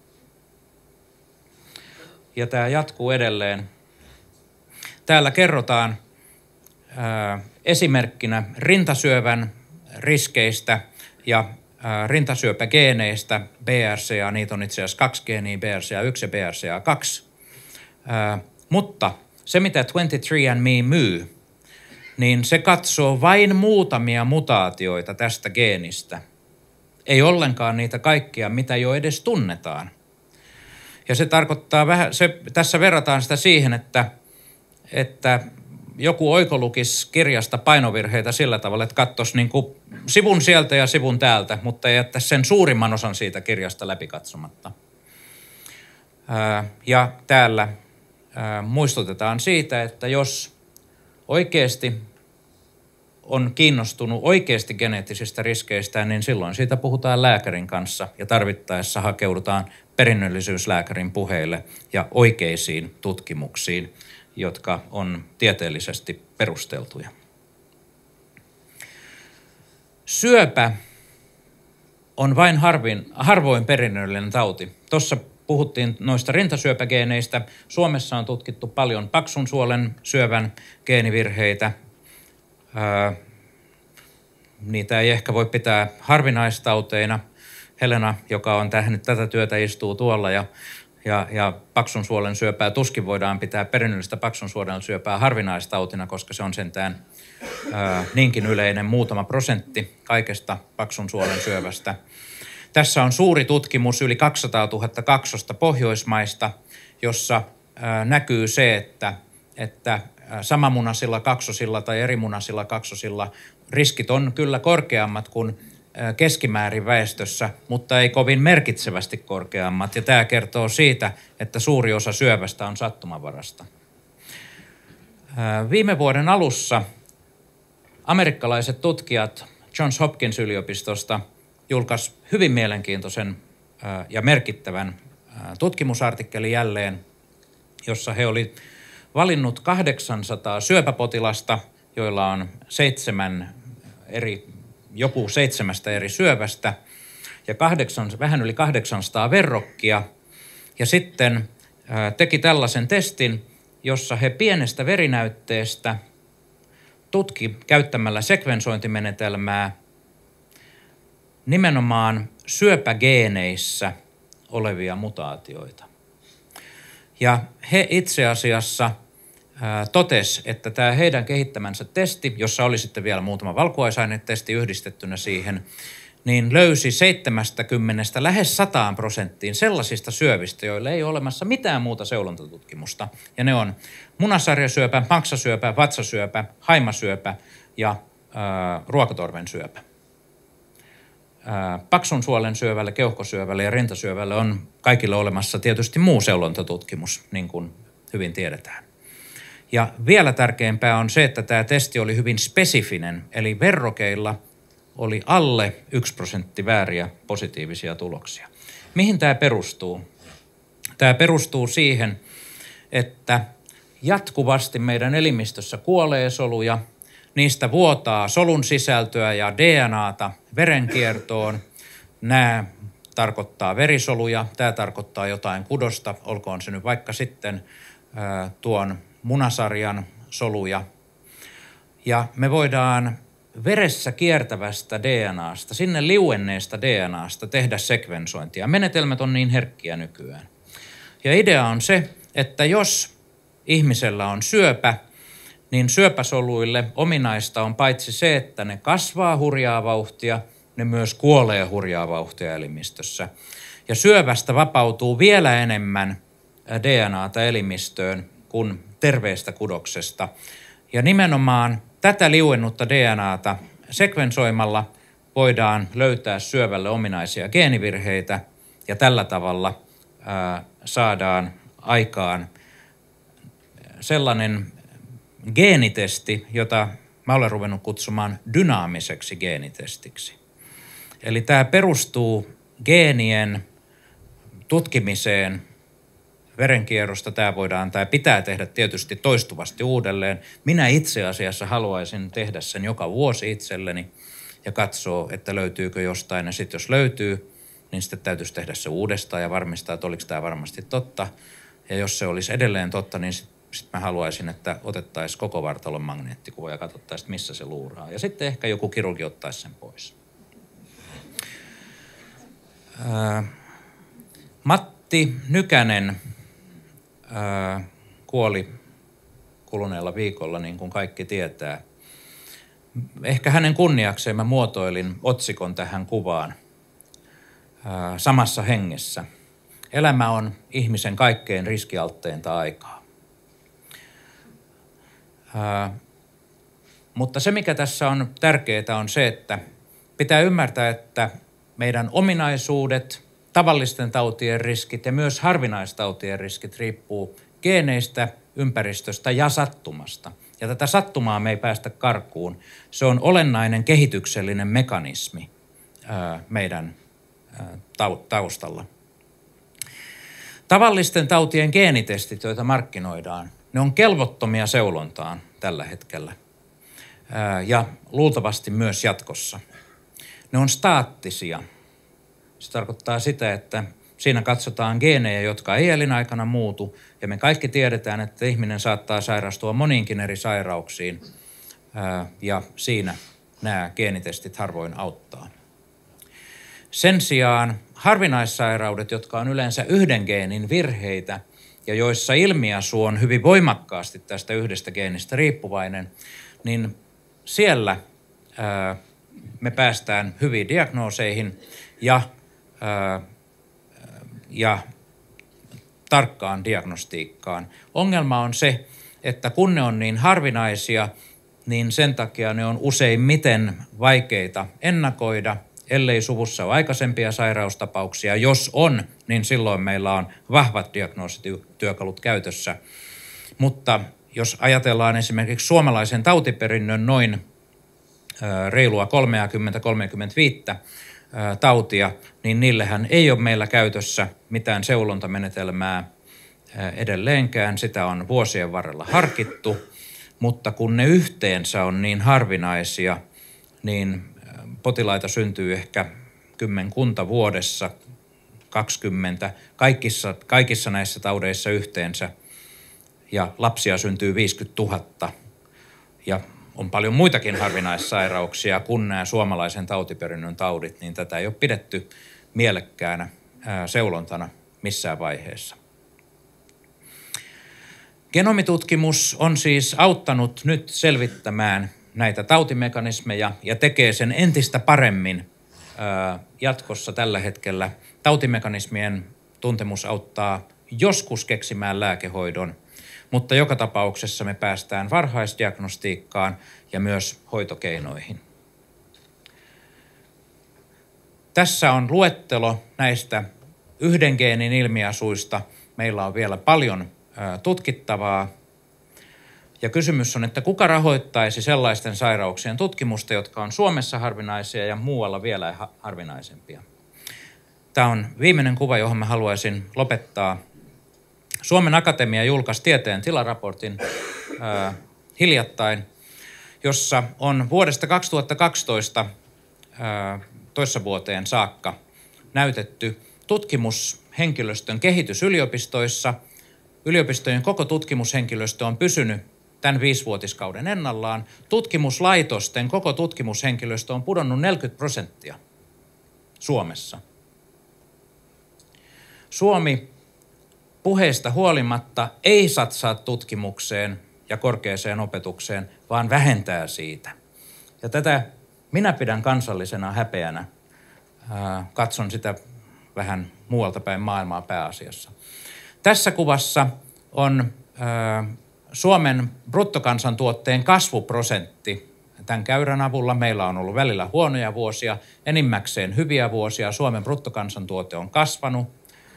Ja tämä jatkuu edelleen. Täällä kerrotaan ää, esimerkkinä rintasyövän riskeistä ja rintasyöpägeeneistä, B R C A, niitä on itse asiassa kaksi geeniä, B R C A yksi ja B R C A kaksi. Ää, mutta se, mitä twenty-three and me myy, niin se katsoo vain muutamia mutaatioita tästä geenistä. Ei ollenkaan niitä kaikkia, mitä jo edes tunnetaan. Ja se tarkoittaa vähän, se, tässä verrataan sitä siihen, että, että joku oikolukisi kirjasta painovirheitä sillä tavalla, että katsoisi niin kuin sivun sieltä ja sivun täältä, mutta ei jättäisi sen suurimman osan siitä kirjasta läpi katsomatta. Ää, ja täällä ää, muistutetaan siitä, että jos oikeasti on kiinnostunut oikeasti geneettisistä riskeistä, niin silloin siitä puhutaan lääkärin kanssa ja tarvittaessa hakeudutaan perinnöllisyyslääkärin puheille ja oikeisiin tutkimuksiin, jotka on tieteellisesti perusteltuja. Syöpä on vain harvin, harvoin perinnöllinen tauti. Tuossa puhuttiin noista rintasyöpägeeneistä. Suomessa on tutkittu paljon paksun suolen syövän geenivirheitä. Ää, niitä ei ehkä voi pitää harvinaistauteina. Helena, joka on tehnyt tätä työtä, istuu tuolla ja, ja, ja paksun suolen syöpää tuskin voidaan pitää perinnöllistä paksun suolen syöpää harvinaistautina, koska se on sentään ää, niinkin yleinen muutama prosentti kaikesta paksun suolen syövästä. Tässä on suuri tutkimus yli kaksisataatuhatta kaksosta Pohjoismaista, jossa ää, näkyy se, että, että samamunaisilla kaksosilla tai erimunaisilla kaksosilla riskit on kyllä korkeammat kuin keskimäärin väestössä, mutta ei kovin merkitsevästi korkeammat. Ja tämä kertoo siitä, että suuri osa syövästä on sattumanvarasta. Viime vuoden alussa amerikkalaiset tutkijat Johns Hopkins yliopistosta julkaisi hyvin mielenkiintoisen ja merkittävän tutkimusartikkelin jälleen, jossa he oli valinnut kahdeksansataa syöpäpotilasta, joilla on seitsemän eri, joku seitsemästä eri syövästä ja kahdeksan, vähän yli kahdeksansataa verrokkia. Ja sitten ää, teki tällaisen testin, jossa he pienestä verinäytteestä tutki käyttämällä sekvensointimenetelmää nimenomaan syöpägeeneissä olevia mutaatioita. Ja he itse asiassa ää, totes, että tämä heidän kehittämänsä testi, jossa oli sitten vielä muutama valkuaisainetesti yhdistettynä siihen, niin löysi seitsemänkymmentä lähes sataan prosenttiin sellaisista syövistä, joilla ei ole olemassa mitään muuta seulontatutkimusta. Ja ne on munasarjasyöpä, maksasyöpä, vatsasyöpä, haimasyöpä ja ää, ruokatorven syöpä. Ää, paksun suolen syövälle, keuhkosyövälle ja rintasyövälle on kaikille olemassa tietysti muu seulontatutkimus, niin kuin hyvin tiedetään. Ja vielä tärkeämpää on se, että tämä testi oli hyvin spesifinen, eli verrokeilla oli alle yksi prosentti vääriä positiivisia tuloksia. Mihin tämä perustuu? Tämä perustuu siihen, että jatkuvasti meidän elimistössä kuolee soluja, niistä vuotaa solun sisältöä ja D N A:ta verenkiertoon. Nämä tarkoittaa verisoluja, tämä tarkoittaa jotain kudosta, olkoon se nyt vaikka sitten ää, tuon munasarjan soluja. Ja me voidaan veressä kiertävästä D N A:sta, sinne liuenneesta D N A:sta tehdä sekvensointia. Menetelmät on niin herkkiä nykyään. Ja idea on se, että jos ihmisellä on syöpä, niin syöpäsoluille ominaista on paitsi se, että ne kasvaa hurjaa vauhtia, ne myös kuolee hurjaa vauhtia elimistössä. Ja syövästä vapautuu vielä enemmän D N A:ta elimistöön kuin terveestä kudoksesta. Ja nimenomaan tätä liuennutta D N A:ta sekvensoimalla voidaan löytää syövälle ominaisia geenivirheitä ja tällä tavalla ää, saadaan aikaan sellainen geenitesti, jota mä olen ruvennut kutsumaan dynaamiseksi geenitestiksi. Eli tämä perustuu geenien tutkimiseen verenkierrosta. Tämä voidaan tai pitää tehdä tietysti toistuvasti uudelleen. Minä itse asiassa haluaisin tehdä sen joka vuosi itselleni ja katsoa, että löytyykö jostain. Ja sitten jos löytyy, niin sitten täytyisi tehdä se uudestaan ja varmistaa, että oliko tämä varmasti totta. Ja jos se olisi edelleen totta, niin sitten sit mä haluaisin, että otettaisiin koko vartalon magneettikuva ja katsottaisiin, missä se luuraa. Ja sitten ehkä joku kirurgi ottaisi sen pois. Ää, Matti Nykänen ää, kuoli kuluneella viikolla, niin kuin kaikki tietää. Ehkä hänen kunniakseen mä muotoilin otsikon tähän kuvaan ää, samassa hengessä. Elämä on ihmisen kaikkein riskialtteinta aikaa. Ää, mutta se, mikä tässä on tärkeää, on se, että pitää ymmärtää, että meidän ominaisuudet, tavallisten tautien riskit ja myös harvinaistautien riskit riippuu geeneistä, ympäristöstä ja sattumasta. Ja tätä sattumaa me ei päästä karkuun. Se on olennainen kehityksellinen mekanismi ää, meidän ää, taustalla. Tavallisten tautien geenitestit, joita markkinoidaan, ne on kelvottomia seulontaan tällä hetkellä ää, ja luultavasti myös jatkossa. Ne on staattisia. Se tarkoittaa sitä, että siinä katsotaan geenejä, jotka ei elinaikana muutu, ja me kaikki tiedetään, että ihminen saattaa sairastua moniinkin eri sairauksiin, ja siinä nämä geenitestit harvoin auttaa. Sen sijaan harvinaissairaudet, jotka on yleensä yhden geenin virheitä, ja joissa ilmiasu on hyvin voimakkaasti tästä yhdestä geenistä riippuvainen, niin siellä ää, me päästään hyviin diagnooseihin ja, ää, ja tarkkaan diagnostiikkaan. Ongelma on se, että kun ne on niin harvinaisia, niin sen takia ne on useimmiten vaikeita ennakoida, ellei suvussa ole aikaisempia sairaustapauksia. Jos on, niin silloin meillä on vahvat diagnoosityökalut käytössä. Mutta jos ajatellaan esimerkiksi suomalaisen tautiperinnön noin reilua kolmekymmentä kolmekymmentäviisi tautia, niin niillehän ei ole meillä käytössä mitään seulontamenetelmää edelleenkään. Sitä on vuosien varrella harkittu, mutta kun ne yhteensä on niin harvinaisia, niin potilaita syntyy ehkä kymmenkunta vuodessa, kaksikymmentä, kaikissa, kaikissa näissä taudeissa yhteensä, ja lapsia syntyy viisikymmentätuhatta. Ja on paljon muitakin harvinaissairauksia kuin nämä suomalaisen tautiperinnön taudit, niin tätä ei ole pidetty mielekkäänä ää, seulontana missään vaiheessa. Genomitutkimus on siis auttanut nyt selvittämään näitä tautimekanismeja ja tekee sen entistä paremmin ää, jatkossa tällä hetkellä. Tautimekanismien tuntemus auttaa joskus keksimään lääkehoidon, mutta joka tapauksessa me päästään varhaisdiagnostiikkaan ja myös hoitokeinoihin. Tässä on luettelo näistä yhden geenin ilmiasuista. Meillä on vielä paljon ää, tutkittavaa. Ja kysymys on, että kuka rahoittaisi sellaisten sairauksien tutkimusta, jotka on Suomessa harvinaisia ja muualla vielä harvinaisempia. Tämä on viimeinen kuva, johon mä haluaisin lopettaa. Suomen Akatemia julkaisi tieteen tilaraportin äh, hiljattain, jossa on vuodesta kaksituhattakaksitoista äh, toissa vuoteen saakka näytetty tutkimushenkilöstön kehitys yliopistoissa. Yliopistojen koko tutkimushenkilöstö on pysynyt tämän viisivuotiskauden ennallaan. Tutkimuslaitosten koko tutkimushenkilöstö on pudonnut neljäkymmentä prosenttia Suomessa. Suomi puheista huolimatta ei satsaa tutkimukseen ja korkeaseen opetukseen, vaan vähentää siitä. Ja tätä minä pidän kansallisena häpeänä. Katson sitä vähän muualta päin maailmaa pääasiassa. Tässä kuvassa on Suomen bruttokansantuotteen kasvuprosentti. Tämän käyrän avulla meillä on ollut välillä huonoja vuosia, enimmäkseen hyviä vuosia. Suomen bruttokansantuote on kasvanut.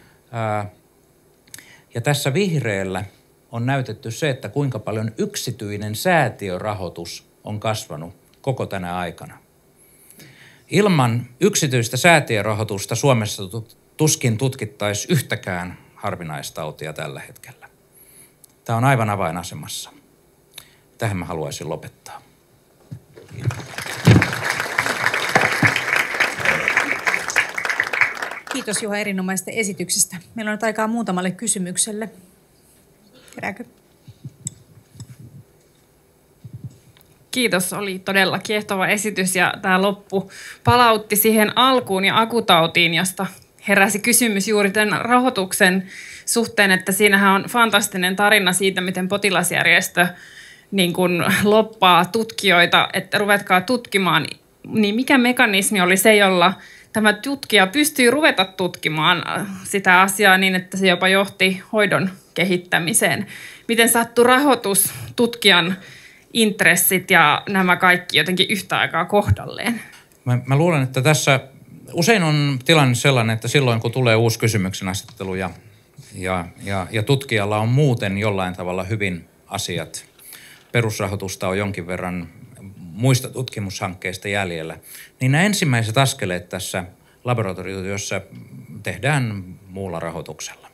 Ja tässä vihreällä on näytetty se, että kuinka paljon yksityinen säätiörahoitus on kasvanut koko tänä aikana. Ilman yksityistä säätiörahoitusta Suomessa tuskin tutkittaisiin yhtäkään harvinaistautia tällä hetkellä. Tämä on aivan avainasemassa. Tähän mä haluaisin lopettaa. Kiitos. Kiitos Juha erinomaisesta esityksestä. Meillä on nyt aikaa muutamalle kysymykselle. Herääkö? Kiitos, oli todella kiehtova esitys ja tämä loppu palautti siihen alkuun ja akutautiin, josta heräsi kysymys juuri tämän rahoituksen suhteen, että siinähän on fantastinen tarina siitä, miten potilasjärjestö niin kuin loppaa tutkijoita, että ruvetkaa tutkimaan, niin mikä mekanismi oli se, jolla tämä tutkija pystyy ruveta tutkimaan sitä asiaa niin, että se jopa johti hoidon kehittämiseen. Miten sattui rahoitus, tutkijan intressit ja nämä kaikki jotenkin yhtä aikaa kohdalleen? Mä, mä luulen, että tässä usein on tilanne sellainen, että silloin kun tulee uusi kysymyksen asettelu ja, ja, ja, ja tutkijalla on muuten jollain tavalla hyvin asiat, perusrahoitusta on jonkin verran muista tutkimushankkeista jäljellä, niin nämä ensimmäiset askeleet tässä laboratoriossa tehdään muulla rahoituksella.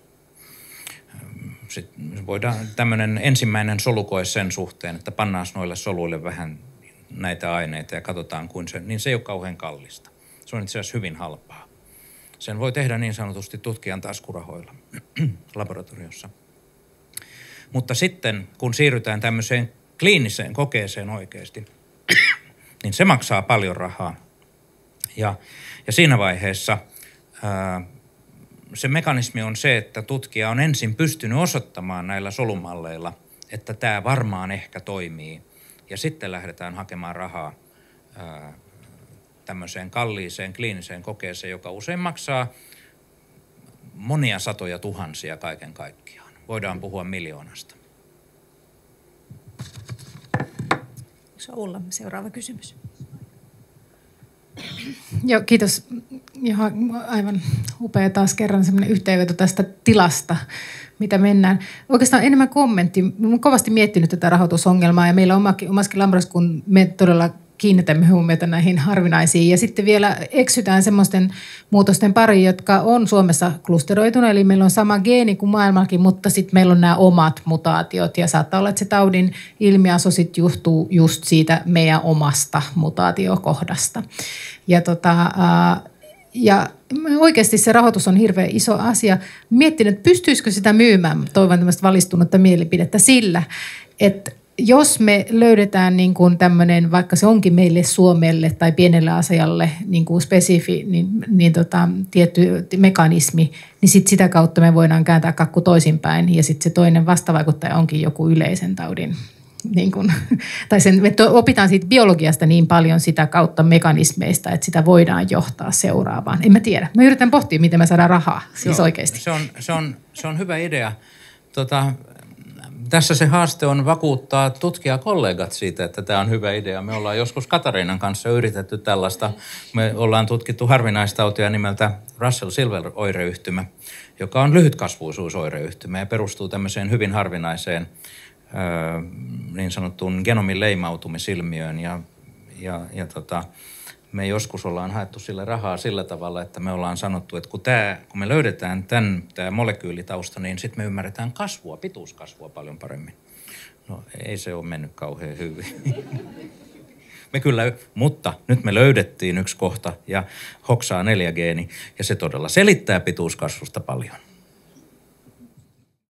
Sitten voidaan tämmöinen ensimmäinen solukoe sen suhteen, että pannaan noille soluille vähän näitä aineita ja katsotaan, kuin se, niin se ei ole kauhean kallista. Se on itse asiassa hyvin halpaa. Sen voi tehdä niin sanotusti tutkijan taskurahoilla laboratoriossa. Mutta sitten, kun siirrytään tämmöiseen kliiniseen kokeeseen oikeasti, niin se maksaa paljon rahaa. Ja, ja siinä vaiheessa ää, se mekanismi on se, että tutkija on ensin pystynyt osoittamaan näillä solumalleilla, että tämä varmaan ehkä toimii. Ja sitten lähdetään hakemaan rahaa ää, tämmöiseen kalliiseen kliiniseen kokeeseen, joka usein maksaa monia satoja tuhansia kaiken kaikkiaan. Voidaan puhua miljoonasta. Ulla, seuraava kysymys. Joo, kiitos. Johan aivan upea taas kerran semmoinen yhteenveto tästä tilasta, mitä mennään. Oikeastaan enemmän kommentti. Olen kovasti miettinyt tätä rahoitusongelmaa ja meillä on omaskin Lambrosissa, kun me todella kiinnitämme huomiota näihin harvinaisiin. Ja sitten vielä eksytään semmoisten muutosten pariin, jotka on Suomessa klusteroituna. Eli meillä on sama geeni kuin maailmallakin, mutta sitten meillä on nämä omat mutaatiot. Ja saattaa olla, että se taudin ilmiaso sitten johtuu just siitä meidän omasta mutaatiokohdasta. Ja, tota, ja oikeasti se rahoitus on hirveän iso asia. Miettinyt, että pystyisikö sitä myymään, toivon tämmöistä valistunutta mielipidettä sillä, että jos me löydetään niin kuin tämmöinen, vaikka se onkin meille Suomelle tai pienelle asialle niin kuin spesifi, niin, niin tota, tietty mekanismi, niin sit sitä kautta me voidaan kääntää kakku toisinpäin ja sitten se toinen vastavaikuttaja onkin joku yleisen taudin. Niin kuin, tai sen, me opitaan siitä biologiasta niin paljon sitä kautta mekanismeista, että sitä voidaan johtaa seuraavaan. En mä tiedä. Mä yritän pohtia, miten me saadaan rahaa siis Joo, oikeasti. Se on, se, on, se on hyvä idea. Tota, tässä se haaste on vakuuttaa tutkijakollegat siitä, että tämä on hyvä idea. Me ollaan joskus Katariinan kanssa yritetty tällaista. Me ollaan tutkittu harvinaistautia nimeltä Russell-Silver-oireyhtymä, joka on lyhytkasvuisuusoireyhtymä ja perustuu tämmöiseen hyvin harvinaiseen niin sanottuun genomin leimautumisilmiöön. Ja, ja, ja tota, me joskus ollaan haettu sille rahaa sillä tavalla, että me ollaan sanottu, että kun, tää, kun me löydetään tämän, tämä molekyylitausta, niin sitten me ymmärretään kasvua, pituuskasvua paljon paremmin. No ei se ole mennyt kauhean hyvin. Me kyllä, mutta nyt me löydettiin yksi kohta ja hoksaa neljä geeni ja se todella selittää pituuskasvusta paljon.